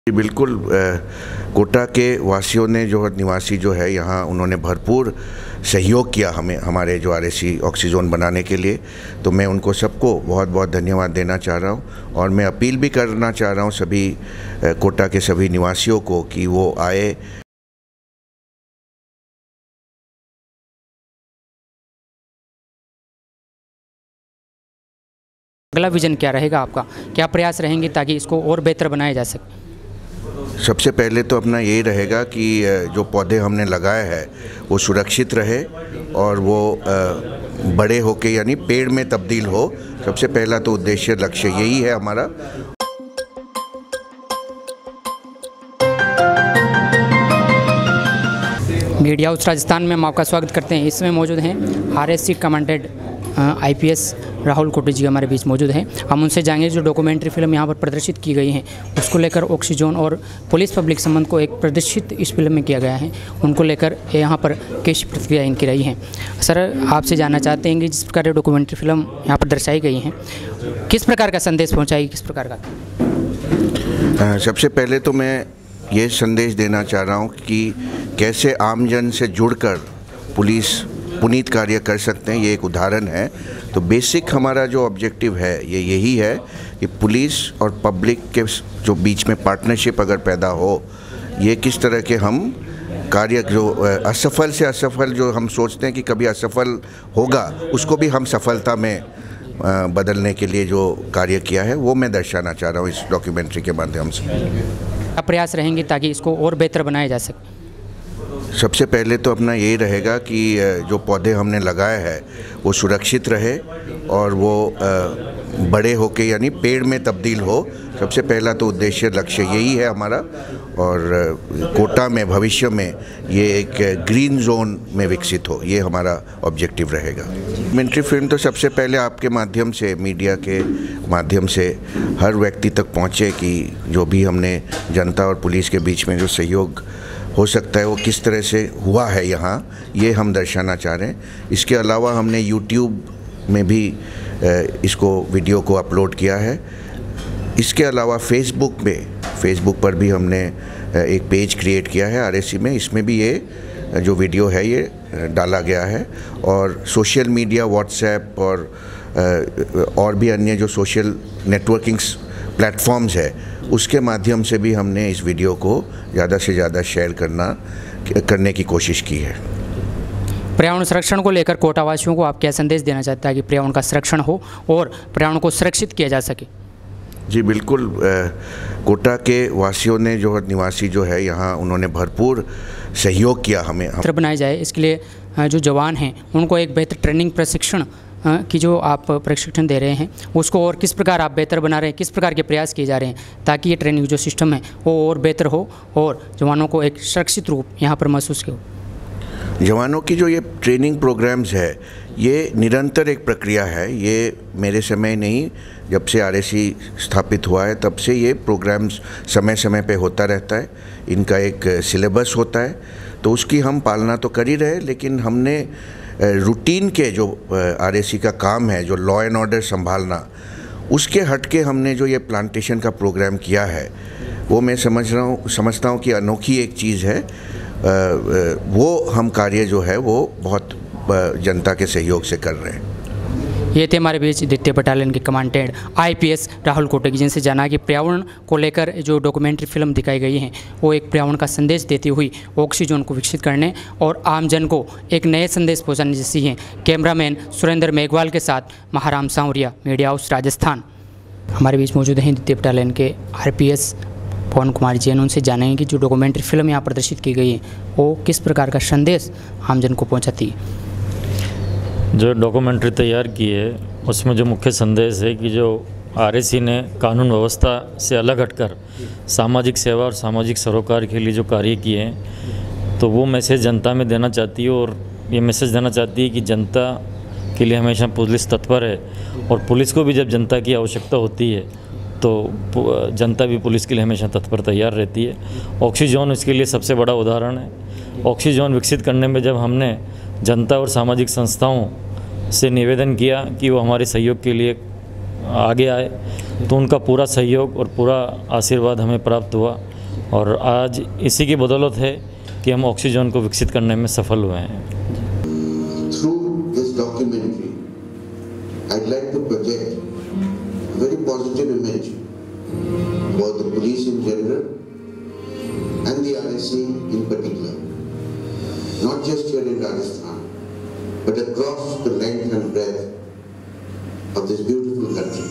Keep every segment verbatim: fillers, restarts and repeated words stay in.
बिल्कुल, कोटा के वासियों ने जो निवासी जो है यहाँ उन्होंने भरपूर सहयोग किया हमें हमारे जो आर ए सी ऑक्सीजन बनाने के लिए, तो मैं उनको सबको बहुत बहुत धन्यवाद देना चाह रहा हूँ। और मैं अपील भी करना चाह रहा हूँ सभी कोटा के सभी निवासियों को कि वो आए। अगला विजन क्या रहेगा आपका, क्या प्रयास रहेंगे ताकि इसको और बेहतर बनाया जा सके? सबसे पहले तो अपना यही रहेगा कि जो पौधे हमने लगाए हैं वो सुरक्षित रहे और वो बड़े होके यानी पेड़ में तब्दील हो। सबसे पहला तो उद्देश्य लक्ष्य यही है हमारा। मीडिया हाउस राजस्थान में हम आपका स्वागत करते हैं। इसमें मौजूद हैं R A C commandant I P S Rahul Kotki ji हमारे बीच मौजूद हैं। हम उनसे जाएंगे जो डॉक्यूमेंट्री फिल्म यहाँ पर प्रदर्शित की गई है उसको लेकर ऑक्सीजन और पुलिस पब्लिक संबंध को एक प्रदर्शित इस फिल्म में किया गया है, उनको लेकर यहाँ पर कैसी प्रतिक्रिया इनकी रही है। सर, आपसे जानना चाहते हैं कि जिस प्रकार की डॉक्यूमेंट्री फिल्म यहाँ पर दर्शाई गई है किस प्रकार का संदेश पहुँचाएगी, किस प्रकार का? सबसे पहले तो मैं ये संदेश देना चाह रहा हूँ कि कैसे आमजन से जुड़कर पुलिस पुनीत कार्य कर सकते हैं, ये एक उदाहरण है। तो बेसिक हमारा जो ऑब्जेक्टिव है ये यही है कि पुलिस और पब्लिक के जो बीच में पार्टनरशिप अगर पैदा हो, ये किस तरह के हम कार्य जो असफल से असफल जो हम सोचते हैं कि कभी असफल होगा उसको भी हम सफलता में बदलने के लिए जो कार्य किया है वो मैं दर्शाना चाह रहा हूँ इस डॉक्यूमेंट्री के माध्यम से। क्या प्रयास रहेंगे ताकि इसको और बेहतर बनाया जा सके? सबसे पहले तो अपना यही रहेगा कि जो पौधे हमने लगाए हैं वो सुरक्षित रहे और वो बड़े होके यानी पेड़ में तब्दील हो। सबसे पहला तो उद्देश्य लक्ष्य यही है हमारा। और कोटा में भविष्य में ये एक ग्रीन जोन में विकसित हो, ये हमारा ऑब्जेक्टिव रहेगा। डॉक्यूमेंट्री फिल्म तो सबसे पहले आपके माध्यम से, मीडिया के माध्यम से हर व्यक्ति तक पहुँचे कि जो भी हमने जनता और पुलिस के बीच में जो सहयोग हो सकता है वो किस तरह से हुआ है यहाँ, ये हम दर्शाना चाह रहे हैं। इसके अलावा हमने यूट्यूब में भी इसको वीडियो को अपलोड किया है। इसके अलावा फेसबुक में फेसबुक पर भी हमने एक पेज क्रिएट किया है आर ए सी में, इसमें भी ये जो वीडियो है ये डाला गया है। और सोशल मीडिया, व्हाट्सएप और और भी अन्य जो सोशल नेटवर्किंग्स प्लेटफॉर्म्स है उसके माध्यम से भी हमने इस वीडियो को ज़्यादा से ज़्यादा शेयर करना करने की कोशिश की है। पर्यावरण संरक्षण को लेकर कोटावासियों को आप क्या संदेश देना चाहते हैं कि पर्यावरण का संरक्षण हो और पर्यावरण को सुरक्षित किया जा सके? जी बिल्कुल, कोटा के वासियों ने जो निवासी जो है यहाँ उन्होंने भरपूर सहयोग किया हमें हम बनाया जाए। इसके लिए जो जवान हैं उनको एक बेहतर ट्रेनिंग प्रशिक्षण कि जो आप प्रशिक्षण दे रहे हैं उसको और किस प्रकार आप बेहतर बना रहे हैं, किस प्रकार के प्रयास किए जा रहे हैं ताकि ये ट्रेनिंग जो सिस्टम है वो और बेहतर हो और जवानों को एक सुरक्षित रूप यहाँ पर महसूस हो? जवानों की जो ये ट्रेनिंग प्रोग्राम्स है ये निरंतर एक प्रक्रिया है। ये मेरे समय नहीं, जब से आर ए सी स्थापित हुआ है तब से ये प्रोग्राम्स समय समय पे होता रहता है। इनका एक सिलेबस होता है तो उसकी हम पालना तो कर ही रहे, लेकिन हमने रूटीन के जो आर ए सी का काम है, जो लॉ एंड ऑर्डर संभालना, उसके हट के हमने जो ये प्लांटेशन का प्रोग्राम किया है वो मैं समझ रहा हूँ समझता हूँ कि अनोखी एक चीज़ है। वो हम कार्य जो है वो बहुत जनता के सहयोग से कर रहे हैं। ये थे हमारे बीच द्वितीय बटालियन के commandant I P S Rahul Kotki, जिनसे जाना कि पर्यावरण को लेकर जो डॉक्यूमेंट्री फिल्म दिखाई गई है वो एक पर्यावरण का संदेश देती हुई ऑक्सीजन को विकसित करने और आमजन को एक नए संदेश पहुंचाने जैसी है। कैमरामैन सुरेंद्र मेघवाल के साथ महाराम, सावरिया, मीडिया हाउस राजस्थान। हमारे बीच मौजूद हैं द्वितीय बटालियन के R P S Kumar ji, उनसे जानेंगे कि जो डॉक्यूमेंट्री फिल्म यहाँ प्रदर्शित की गई है वो किस प्रकार का संदेश आमजन को पहुँचाती है। जो डॉक्यूमेंट्री तैयार की है उसमें जो मुख्य संदेश है कि जो आर ए सी ने कानून व्यवस्था से अलग हटकर सामाजिक सेवा और सामाजिक सरोकार के लिए जो कार्य किए हैं तो वो मैसेज जनता में देना चाहती है। और ये मैसेज देना चाहती है कि जनता के लिए हमेशा पुलिस तत्पर है और पुलिस को भी जब जनता की आवश्यकता होती है तो जनता भी पुलिस के लिए हमेशा तत्पर तैयार रहती है। ऑक्सीजन इसके लिए सबसे बड़ा उदाहरण है। ऑक्सीजन विकसित करने में जब हमने जनता और सामाजिक संस्थाओं से निवेदन किया कि वो हमारे सहयोग के लिए आगे आए तो उनका पूरा सहयोग और पूरा आशीर्वाद हमें प्राप्त हुआ। और आज इसी की बदौलत है कि हम ऑक्सीजन को विकसित करने में सफल हुए हैं। Through this documentary, I'd like to project a very positive image about the police in general and the R A C in particular, not just here in Rajasthan, but across the length and breadth of this beautiful country.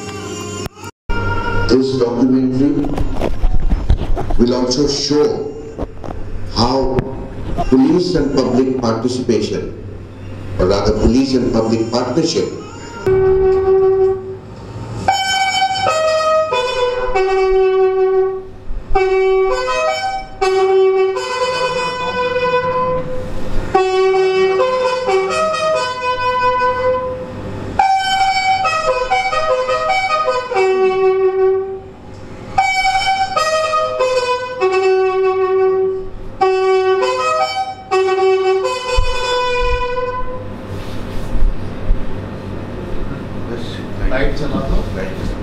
This documentary will also show how police and public participation, or rather police and public partnership, light चला दो।